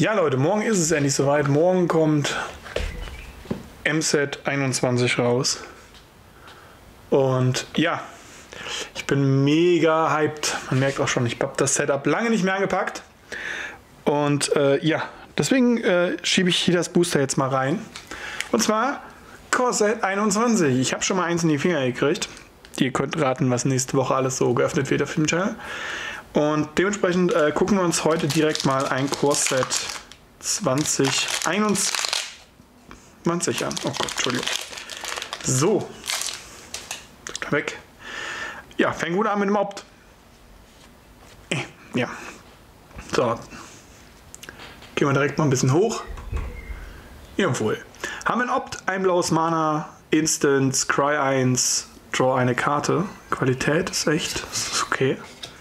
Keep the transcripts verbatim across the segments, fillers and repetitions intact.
Ja Leute, morgen ist es endlich soweit. Morgen kommt M-Set einundzwanzig raus. Und ja, ich bin mega hyped. Man merkt auch schon, ich habe das Setup lange nicht mehr angepackt. Und äh, ja, deswegen äh, schiebe ich hier das Booster jetzt mal rein. Und zwar Core-Set einundzwanzig. Ich habe schon mal eins in die Finger gekriegt. Ihr könnt raten, was nächste Woche alles so geöffnet wird auf dem Channel. Und dementsprechend äh, gucken wir uns heute direkt mal ein Core-Set zwanzig einundzwanzig an. Oh Gott, Entschuldigung. So. Weg. Ja, fängt gut an mit dem Opt. Äh, ja. So. Gehen wir direkt mal ein bisschen hoch. Jawohl. Haben wir ein Opt, ein blaues Mana, Instant, Scry eins, Draw eine Karte. Qualität ist echt, das ist okay.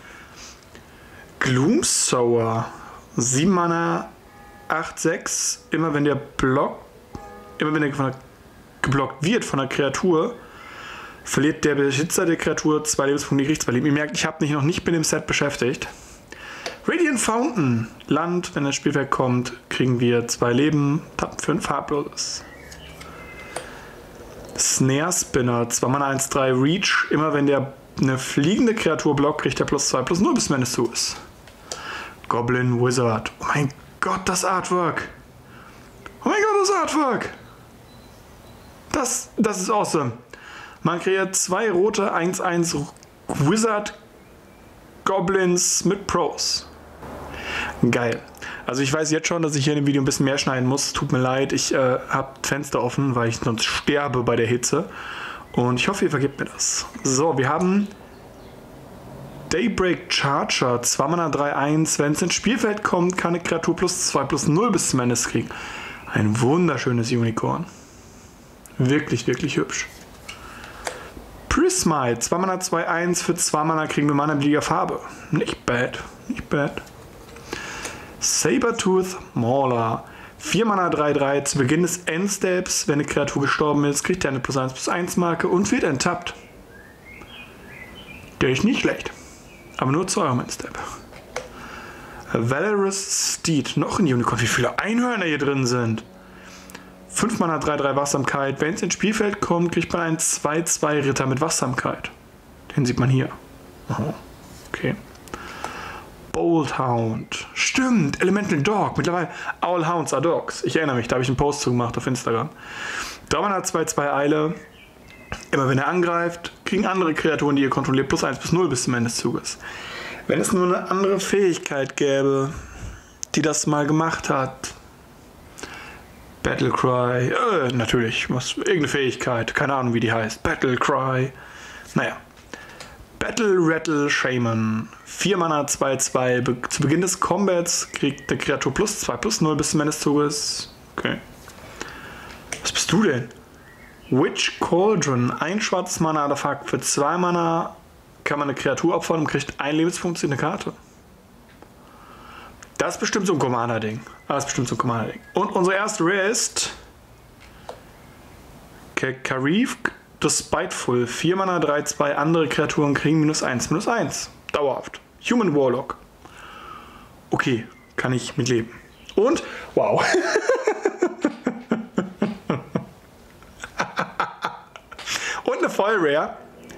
Gloomsower, sieben Mana, acht sechs. Immer wenn der Block, immer wenn der von der, geblockt wird von der Kreatur, verliert der Besitzer der Kreatur zwei Lebenspunkte, kriegt zwei Leben. Ihr merkt, ich habe mich noch nicht mit dem Set beschäftigt. Radiant Fountain, Land, wenn das Spielfeld kommt, kriegen wir zwei Leben, tappen für ein farbloses. Snare Spinner, zwei Mana eins drei Reach, immer wenn der eine fliegende Kreatur blockt, kriegt er plus zwei, plus null, bis wenn es zu ist. Goblin Wizard, oh mein Gott, das Artwork! Oh mein Gott, das Artwork! Das, das ist awesome. Man kreiert zwei rote eins eins Wizard Goblins mit Pros. Geil. Also ich weiß jetzt schon, dass ich hier in dem Video ein bisschen mehr schneiden muss. Tut mir leid, ich äh, habe Fenster offen, weil ich sonst sterbe bei der Hitze. Und ich hoffe, ihr vergebt mir das. So, wir haben Daybreak Charger, zwei Mana drei eins. Wenn es ins Spielfeld kommt, kann eine Kreatur plus zwei, plus null bis zum Ende kriegen. Ein wunderschönes Unicorn. Wirklich, wirklich hübsch. Prismite, zwei Mana zwei eins, für zwei Mana kriegen wir Mana beliebiger Farbe. Nicht bad, nicht bad. Sabertooth Mauler, vier Mana drei drei, zu Beginn des Endsteps, wenn eine Kreatur gestorben ist, kriegt er eine plus eins plus eins Marke und wird enttappt. Der ist nicht schlecht, aber nur zu eurem Endstep. Valorous Steed, noch ein Unicorn, wie viele Einhörner hier drin sind. fünf Mana drei drei Wachsamkeit. Wenn es ins Spielfeld kommt, kriegt man einen zwei zwei Ritter mit Wachsamkeit. Den sieht man hier. Aha. Okay. Boldhound. Stimmt, Elemental Dog. Mittlerweile, all Hounds are Dogs. Ich erinnere mich, da habe ich einen Post zu gemacht auf Instagram. drei Mana zwei zwei Eile. Immer wenn er angreift, kriegen andere Kreaturen, die ihr kontrolliert, plus eins bis null bis zum Ende des Zuges. Wenn es nur eine andere Fähigkeit gäbe, die das mal gemacht hat. Battlecry, äh, natürlich, was, irgendeine Fähigkeit, keine Ahnung wie die heißt. Battlecry, naja. Battle Rattle Shaman, vier Mana zwei zwei, Be zu Beginn des Combats kriegt der Kreatur plus zwei, plus null bis zum Ende des Zuges. Okay. Was bist du denn? Witch Cauldron, ein schwarzes Mana-Artefakt, für zwei Mana kann man eine Kreatur opfern und kriegt einen Lebenspunkt zu einer Karte. Das ist bestimmt so ein Commander-Ding. Das ist bestimmt so ein Commander-Ding. Und unsere erste Rare ist Karif the Spiteful. vier Mana drei zwei, andere Kreaturen kriegen minus eins, minus eins. Dauerhaft. Human Warlock. Okay, kann ich mitleben. Und, wow. Und eine Voll Rare.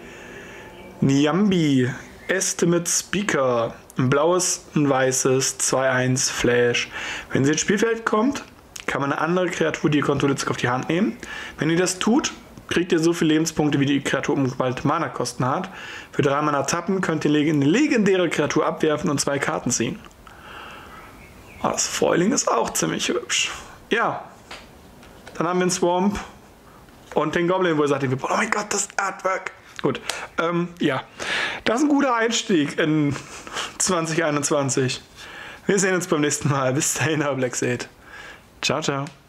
Niambi Estimate Speaker. Ein blaues, ein weißes, zwei eins Flash. Wenn sie ins Spielfeld kommt, kann man eine andere Kreatur, die ihr kontrolliert, auf die Hand nehmen. Wenn ihr das tut, kriegt ihr so viele Lebenspunkte, wie die Kreatur umgewandelte Mana-Kosten hat. Für drei Mana tappen könnt ihr eine legendäre Kreatur abwerfen und zwei Karten ziehen. Oh, das Foiling ist auch ziemlich hübsch. Ja, dann haben wir einen Swamp und den Goblin, wo er sagt, oh mein Gott, das Artwork. Gut, ähm, ja, das ist ein guter Einstieg in zwanzig einundzwanzig. Wir sehen uns beim nächsten Mal. Bis dahin, Black Seed. Ciao, ciao.